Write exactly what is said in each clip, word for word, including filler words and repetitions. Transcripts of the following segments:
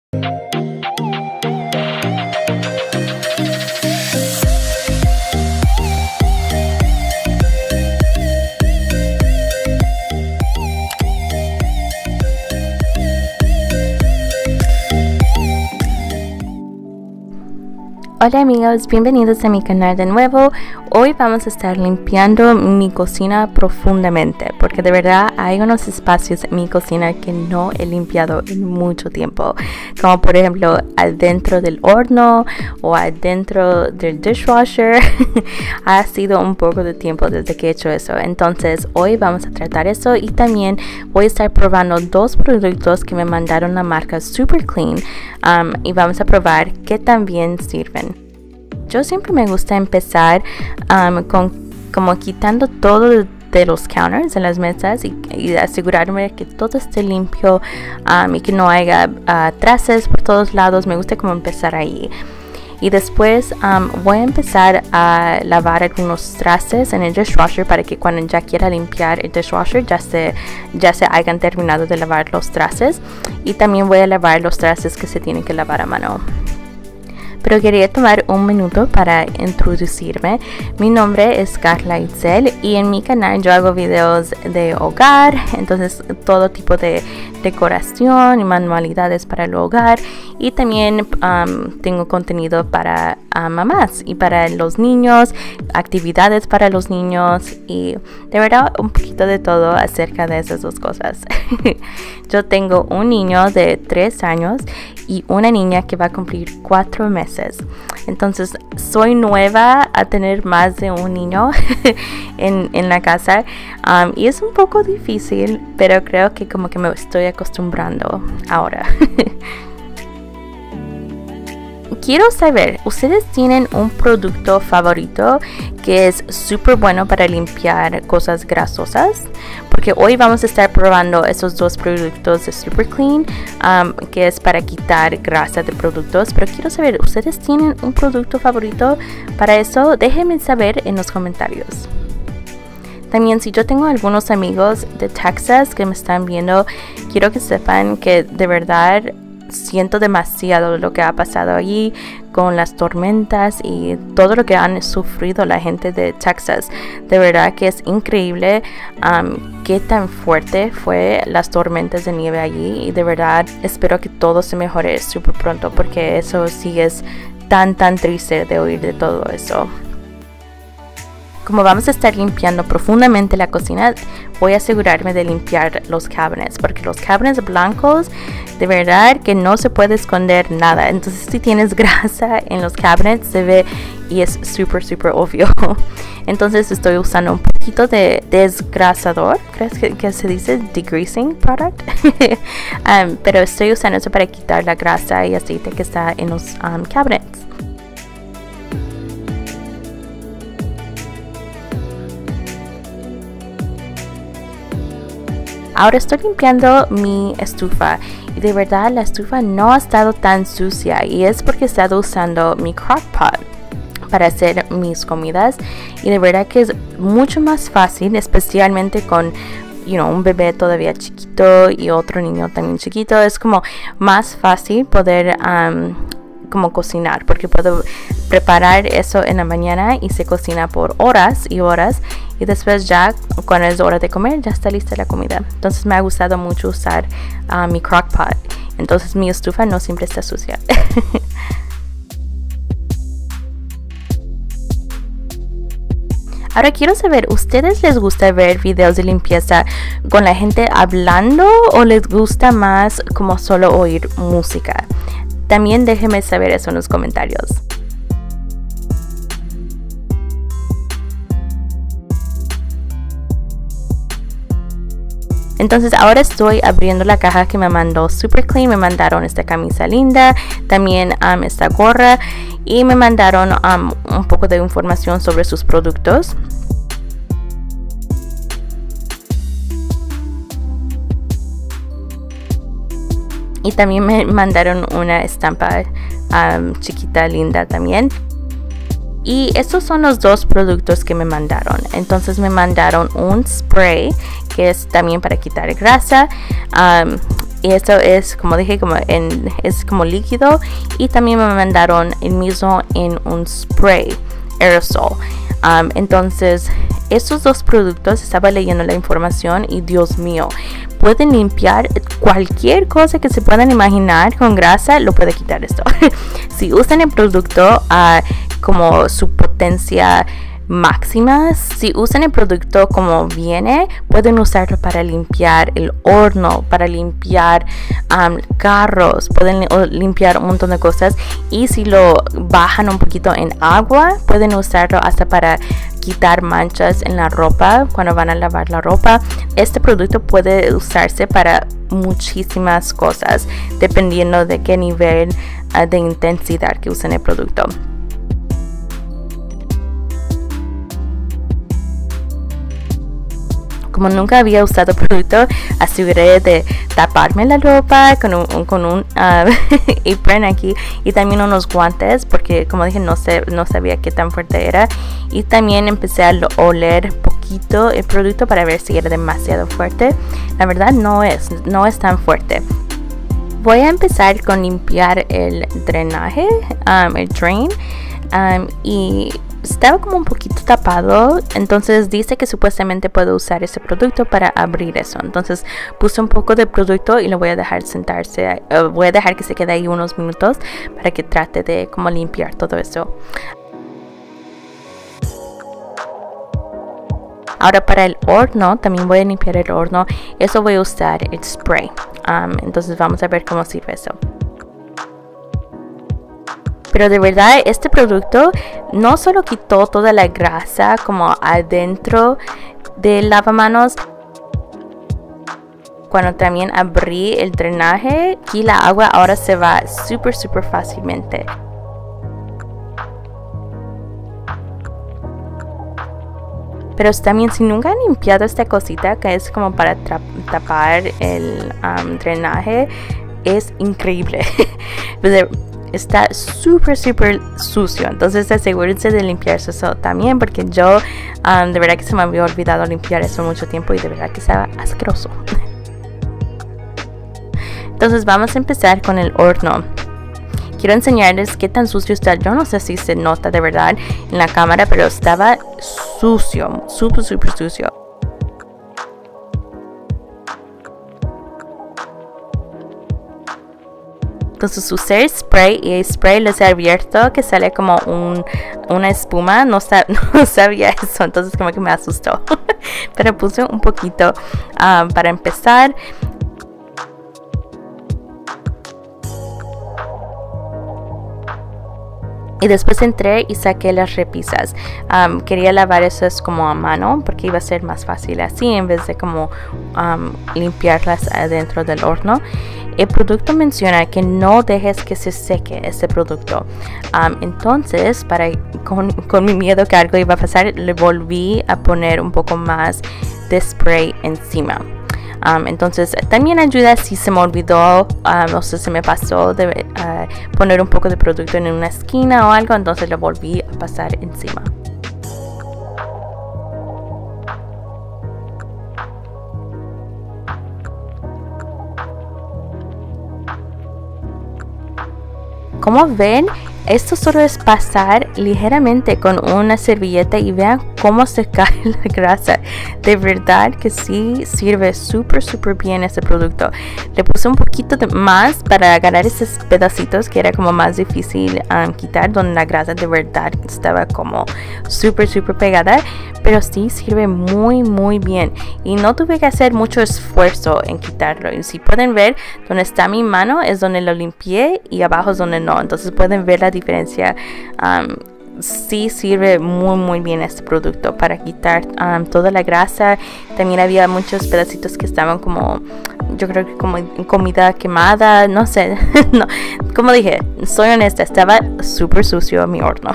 Hola amigos, bienvenidos a mi canal de nuevo. Hoy vamos a estar limpiando mi cocina profundamente porque de verdad hay unos espacios en mi cocina que no he limpiado en mucho tiempo, como por ejemplo adentro del horno o adentro del dishwasher. Ha sido un poco de tiempo desde que he hecho eso, entonces hoy vamos a tratar eso y también voy a estar probando dos productos que me mandaron la marca Super Clean um, y vamos a probar qué tan bien sirven. Yo siempre me gusta empezar um, con como quitando todo de, de los counters en las mesas y, y asegurarme que todo esté limpio um, y que no haya uh, trastes por todos lados. Me gusta como empezar ahí. Y después um, voy a empezar a lavar algunos trastes en el dishwasher para que cuando ya quiera limpiar el dishwasher ya se, ya se hayan terminado de lavar los trastes. Y también voy a lavar los trastes que se tienen que lavar a mano. Pero quería tomar un minuto para introducirme. Mi nombre es Carla Itzel y en mi canal yo hago videos de hogar, entonces todo tipo de decoración y manualidades para el hogar, y también um, tengo contenido para uh, mamás y para los niños, actividades para los niños y de verdad un poquito de todo acerca de esas dos cosas. Yo tengo un niño de tres años y una niña que va a cumplir cuatro meses. Entonces soy nueva a tener más de un niño en, en la casa um, y es un poco difícil, pero creo que como que me estoy acostumbrando ahora. Quiero saber, ¿ustedes tienen un producto favorito que es súper bueno para limpiar cosas grasosas? Porque hoy vamos a estar probando esos dos productos de Super Clean, um, que es para quitar grasa de productos. Pero quiero saber, ¿ustedes tienen un producto favorito para eso? Déjenme saber en los comentarios. También, si yo tengo algunos amigos de Texas que me están viendo, quiero que sepan que de verdad siento demasiado lo que ha pasado allí con las tormentas y todo lo que han sufrido la gente de Texas. De verdad que es increíble um, qué tan fuerte fue las tormentas de nieve allí, y de verdad espero que todo se mejore súper pronto porque eso sí es tan tan triste de oír de todo eso. Como vamos a estar limpiando profundamente la cocina, voy a asegurarme de limpiar los cabinets, porque los cabinets blancos, de verdad que no se puede esconder nada. Entonces si tienes grasa en los cabinets se ve y es súper súper obvio. Entonces estoy usando un poquito de desgrasador, ¿crees que, que se dice? Degreasing product. um, pero estoy usando eso para quitar la grasa y aceite que está en los um, cabinets. Ahora estoy limpiando mi estufa y de verdad la estufa no ha estado tan sucia, y es porque he estado usando mi crock pot para hacer mis comidas, y de verdad que es mucho más fácil, especialmente con you know, un bebé todavía chiquito y otro niño también chiquito. Es como más fácil poder um, como cocinar, porque puedo preparar eso en la mañana y se cocina por horas y horas, y después ya cuando es hora de comer ya está lista la comida. Entonces me ha gustado mucho usar uh, mi crock pot, entonces mi estufa no siempre está sucia. Ahora quiero saber, ¿ustedes les gusta ver videos de limpieza con la gente hablando o les gusta más como solo oír música? También déjenme saber eso en los comentarios. Entonces ahora estoy abriendo la caja que me mandó Super Clean. Me mandaron esta camisa linda, también um, esta gorra, y me mandaron um, un poco de información sobre sus productos. Y también me mandaron una estampa um, chiquita, linda también. Y estos son los dos productos que me mandaron. Entonces me mandaron un spray que es también para quitar grasa. Um, y esto es, como dije, como en, es como líquido, y también me mandaron el mismo en un spray aerosol. Um, entonces estos dos productos, estaba leyendo la información y Dios mío, pueden limpiar cualquier cosa que se puedan imaginar con grasa, lo puede quitar esto. Si usan el producto uh, como su potencia máximas, si usan el producto como viene, pueden usarlo para limpiar el horno, para limpiar um, carros, pueden limpiar un montón de cosas, y si lo bajan un poquito en agua, pueden usarlo hasta para quitar manchas en la ropa cuando van a lavar la ropa. Este producto puede usarse para muchísimas cosas dependiendo de qué nivel uh, de intensidad que usen el producto. Como nunca había usado producto, aseguré de taparme la ropa con un, con un uh, apron aquí, y también unos guantes, porque como dije no, sé, no sabía qué tan fuerte era, y también empecé a oler poquito el producto para ver si era demasiado fuerte. La verdad no es, no es tan fuerte. Voy a empezar con limpiar el drenaje, um, el drain, um, y estaba como un poquito tapado, entonces dice que supuestamente puedo usar ese producto para abrir eso. Entonces puse un poco de producto y lo voy a dejar sentarse, uh, voy a dejar que se quede ahí unos minutos para que trate de como limpiar todo eso. Ahora para el horno, también voy a limpiar el horno. Eso voy a usar el spray. Um, entonces vamos a ver cómo sirve eso. Pero de verdad este producto no solo quitó toda la grasa como adentro del lavamanos. Cuando también abrí el drenaje, aquí la agua ahora se va súper súper fácilmente. Pero también, si nunca han limpiado esta cosita que es como para tapar el um, drenaje, es increíble. Está súper súper sucio, entonces asegúrense de limpiarse eso también, porque yo um, de verdad que se me había olvidado limpiar eso mucho tiempo y de verdad que estaba asqueroso. Entonces vamos a empezar con el horno. Quiero enseñarles qué tan sucio está. Yo no sé si se nota de verdad en la cámara, pero estaba sucio, súper súper sucio. Entonces usé spray, y el spray les he abierto que sale como un, una espuma. No, sab no sabía eso, entonces como que me asustó. Pero puse un poquito um, para empezar. Y después entré y saqué las repisas. Um, quería lavar esas como a mano porque iba a ser más fácil así en vez de como um, limpiarlas adentro del horno. El producto menciona que no dejes que se seque este producto. Um, entonces, para, con, con mi miedo que algo iba a pasar, le volví a poner un poco más de spray encima. Um, entonces también ayuda si se me olvidó um, o si se me pasó de uh, poner un poco de producto en una esquina o algo, entonces lo volví a pasar encima. Como ven, esto solo es pasar ligeramente con una servilleta y vean cómo se cae la grasa. De verdad que sí sirve súper súper bien este producto. Le puse un poquito de más para agarrar esos pedacitos que era como más difícil um, quitar, donde la grasa de verdad estaba como súper súper pegada. Pero sí sirve muy muy bien y no tuve que hacer mucho esfuerzo en quitarlo. Y si pueden ver, donde está mi mano es donde lo limpié y abajo es donde no. Entonces pueden ver la diferencia. Um, sí sirve muy muy bien este producto para quitar um, toda la grasa. También había muchos pedacitos que estaban como, yo creo que como comida quemada, no sé. No, como dije, soy honesta, estaba súper sucio mi horno.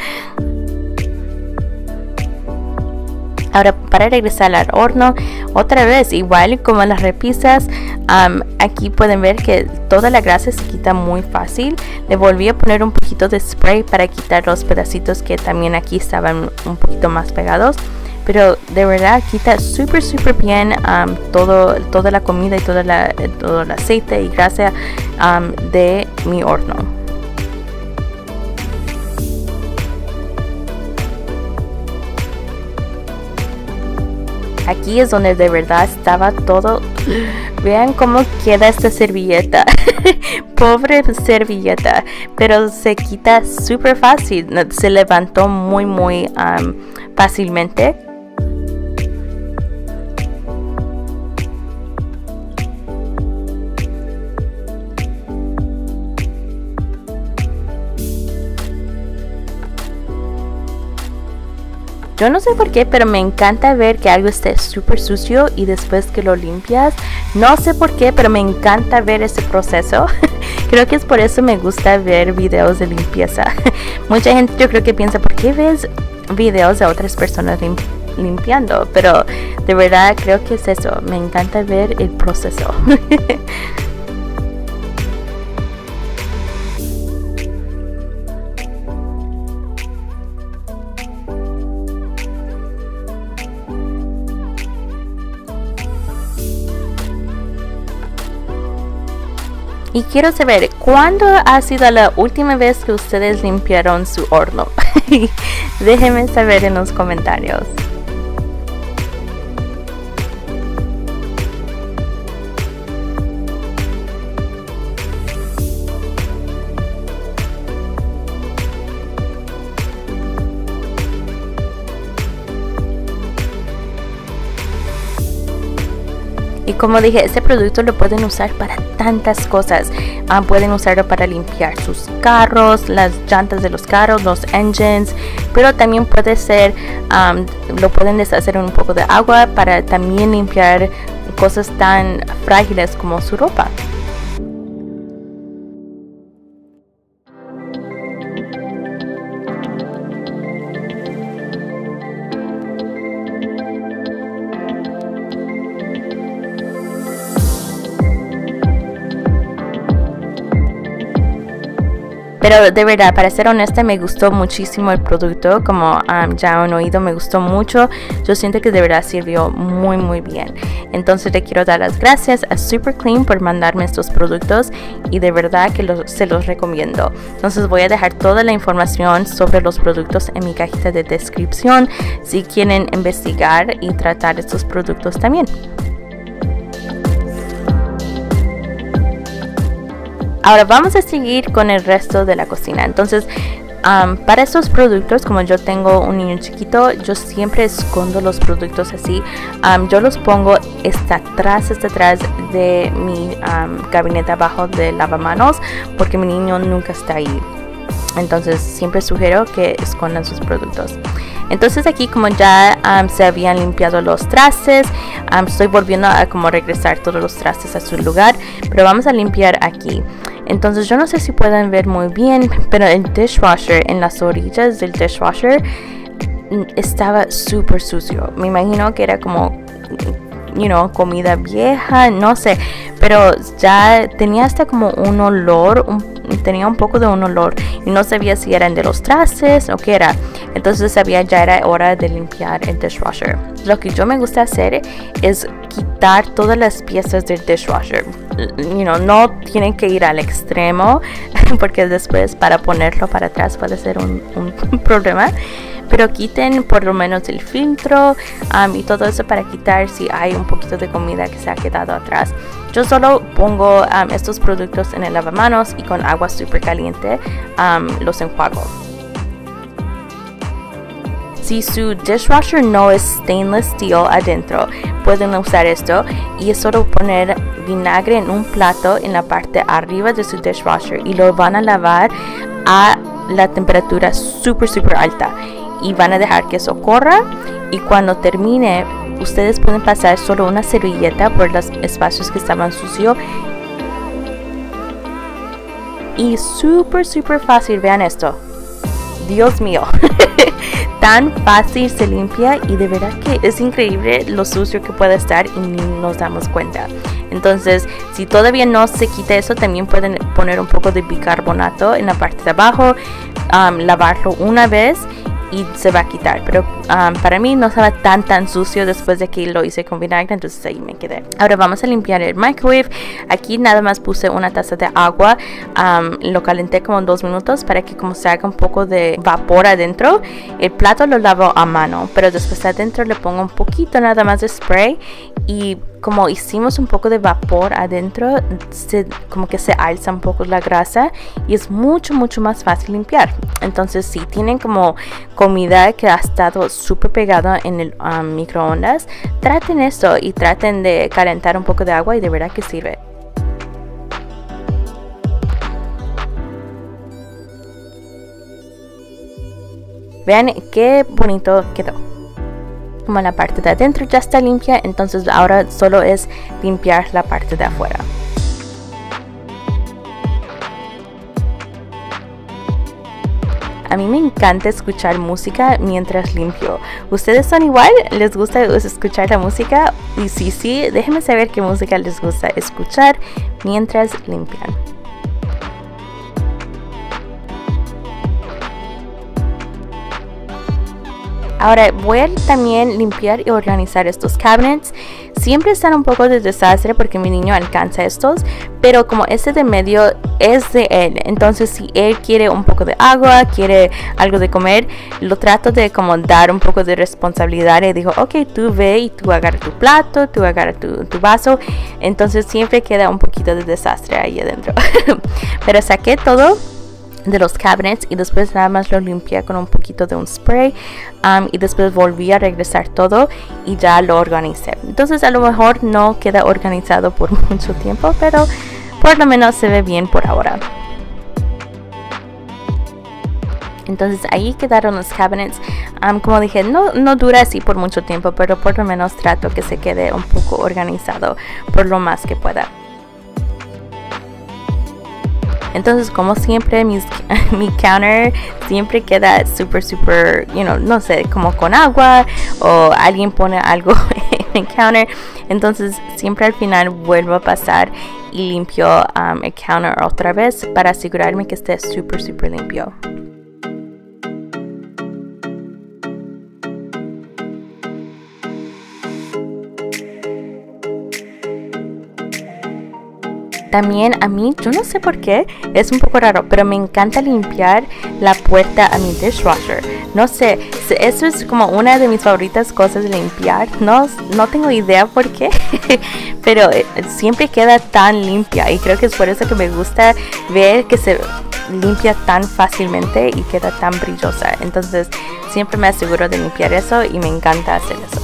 Ahora, para regresar al horno, otra vez, igual como las repisas, um, aquí pueden ver que toda la grasa se quita muy fácil. Le volví a poner un poquito de spray para quitar los pedacitos que también aquí estaban un poquito más pegados. pero de verdad quita súper súper bien um, todo, toda la comida y toda la, todo el aceite y grasa um, de mi horno. Aquí es donde de verdad estaba todo. Vean cómo queda esta servilleta. Pobre servilleta. Pero se quita súper fácil. Se levantó muy muy um, fácilmente. Yo no sé por qué, pero me encanta ver que algo esté súper sucio y después que lo limpias. No sé por qué, pero me encanta ver ese proceso. Creo que es por eso me gusta ver videos de limpieza. Mucha gente yo creo que piensa, ¿por qué ves videos de otras personas lim limpiando? Pero de verdad creo que es eso. Me encanta ver el proceso. Y quiero saber, ¿cuándo ha sido la última vez que ustedes limpiaron su horno? Déjenme saber en los comentarios. Y como dije, este producto lo pueden usar para tantas cosas. Um, pueden usarlo para limpiar sus carros, las llantas de los carros, los engines. Pero también puede ser, um, lo pueden deshacer en un poco de agua para también limpiar cosas tan frágiles como su ropa. Pero de verdad, para ser honesta, me gustó muchísimo el producto. Como um, ya han oído, me gustó mucho. Yo siento que de verdad sirvió muy muy bien. Entonces le quiero dar las gracias a Super Clean por mandarme estos productos. Y de verdad que los, se los recomiendo. Entonces voy a dejar toda la información sobre los productos en mi cajita de descripción, si quieren investigar y tratar estos productos también. Ahora vamos a seguir con el resto de la cocina. Entonces um, para estos productos, como yo tengo un niño chiquito, yo siempre escondo los productos así. Um, yo los pongo está atrás, está atrás de mi um, gabinete abajo de lavamanos, porque mi niño nunca está ahí. Entonces siempre sugiero que escondan sus productos. Entonces aquí, como ya um, se habían limpiado los trastes, um, estoy volviendo a como regresar todos los trastes a su lugar, pero vamos a limpiar aquí. Entonces yo no sé si pueden ver muy bien, pero el dishwasher, en las orillas del dishwasher, estaba súper sucio. Me imagino que era como, you know, comida vieja, no sé, pero ya tenía hasta como un olor, un, tenía un poco de un olor y no sabía si eran de los trastes o qué era. Entonces sabía ya era hora de limpiar el dishwasher. Lo que yo me gusta hacer es quitar todas las piezas del dishwasher. You know, no tienen que ir al extremo porque después para ponerlo para atrás puede ser un, un problema. Pero quiten por lo menos el filtro um, y todo eso para quitar si hay un poquito de comida que se ha quedado atrás. Yo solo pongo um, estos productos en el lavamanos y con agua súper caliente um, los enjuago. Si su dishwasher no es stainless steel adentro, pueden usar esto y es solo poner vinagre en un plato en la parte arriba de su dishwasher y lo van a lavar a la temperatura súper súper alta. Y van a dejar que eso corra y cuando termine ustedes pueden pasar solo una servilleta por los espacios que estaban sucios y súper súper fácil. Vean esto, Dios mío. Tan fácil se limpia y de verdad que es increíble lo sucio que puede estar y ni nos damos cuenta. Entonces si todavía no se quita eso, también pueden poner un poco de bicarbonato en la parte de abajo, um, lavarlo una vez y se va a quitar, pero um, para mí no estaba tan tan sucio después de que lo hice con vinagre, entonces ahí me quedé. Ahora vamos a limpiar el microwave. Aquí nada más puse una taza de agua, um, lo calenté como dos minutos para que como se haga un poco de vapor adentro. El plato lo lavo a mano, pero después adentro le pongo un poquito nada más de spray, y como hicimos un poco de vapor adentro, se, como que se alza un poco la grasa y es mucho mucho más fácil limpiar. Entonces si tienen como comida que ha estado súper pegada en el um, microondas, traten esto y traten de calentar un poco de agua y de verdad que sirve. Vean qué bonito quedó. Como la parte de adentro ya está limpia, entonces ahora solo es limpiar la parte de afuera. A mí me encanta escuchar música mientras limpio. ¿Ustedes son igual? ¿Les gusta escuchar la música? Y si sí, déjenme saber qué música les gusta escuchar mientras limpian. Ahora voy a también limpiar y organizar estos cabinets. Siempre están un poco de desastre porque mi niño alcanza estos, pero como este de medio es de él, entonces si él quiere un poco de agua, quiere algo de comer, lo trato de como dar un poco de responsabilidad y digo, ok, tú ve y tú agarra tu plato, tú agarra tu, tu vaso. Entonces siempre queda un poquito de desastre ahí adentro. Pero saqué todo de los cabinets y después nada más lo limpié con un poquito de un spray, um, y después volví a regresar todo y ya lo organicé. Entonces a lo mejor no queda organizado por mucho tiempo, pero por lo menos se ve bien por ahora. Entonces ahí quedaron los cabinets. Um, como dije, no, no dura así por mucho tiempo, pero por lo menos trato que se quede un poco organizado por lo más que pueda. Entonces, como siempre, mis, mi counter siempre queda súper, súper, you know, no sé, como con agua o alguien pone algo en el counter. Entonces, siempre al final vuelvo a pasar y limpio um, el counter otra vez para asegurarme que esté súper, súper limpio. También a mí, yo no sé por qué, es un poco raro, pero me encanta limpiar la puerta a mi dishwasher. No sé, eso es como una de mis favoritas cosas de limpiar. No, no tengo idea por qué, pero siempre queda tan limpia y creo que es por eso que me gusta ver que se limpia tan fácilmente y queda tan brillosa. Entonces siempre me aseguro de limpiar eso y me encanta hacer eso.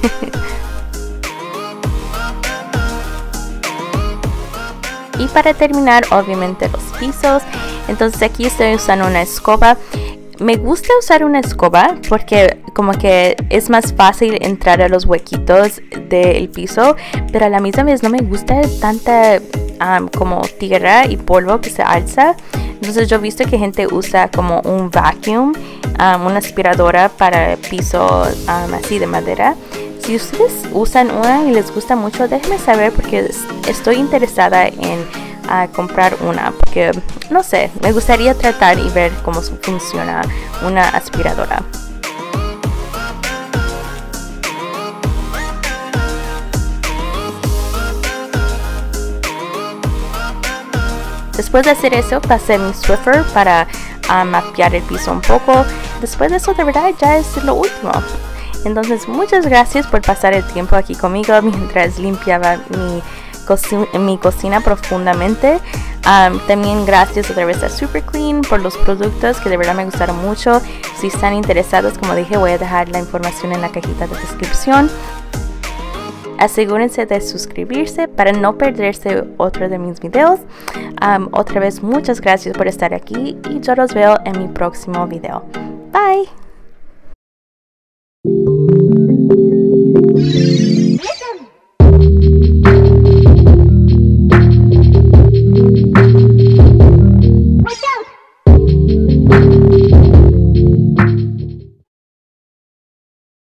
Y para terminar, obviamente los pisos. Entonces aquí estoy usando una escoba. Me gusta usar una escoba porque como que es más fácil entrar a los huequitos del piso, pero a la misma vez no me gusta tanta um, como tierra y polvo que se alza. Entonces yo he visto que gente usa como un vacuum, um, una aspiradora para piso um, así de madera. Si ustedes usan una y les gusta mucho, déjenme saber porque estoy interesada en uh, comprar una. Porque, no sé, me gustaría tratar y ver cómo funciona una aspiradora. Después de hacer eso, pasé mi Swiffer para uh, mapear el piso un poco. Después de eso, de verdad, ya es lo último. Entonces, muchas gracias por pasar el tiempo aquí conmigo mientras limpiaba mi, co mi cocina profundamente. Um, también gracias otra vez a Super Clean por los productos que de verdad me gustaron mucho. Si están interesados, como dije, voy a dejar la información en la cajita de descripción. Asegúrense de suscribirse para no perderse otro de mis videos. Um, otra vez, muchas gracias por estar aquí y yo los veo en mi próximo video. Bye.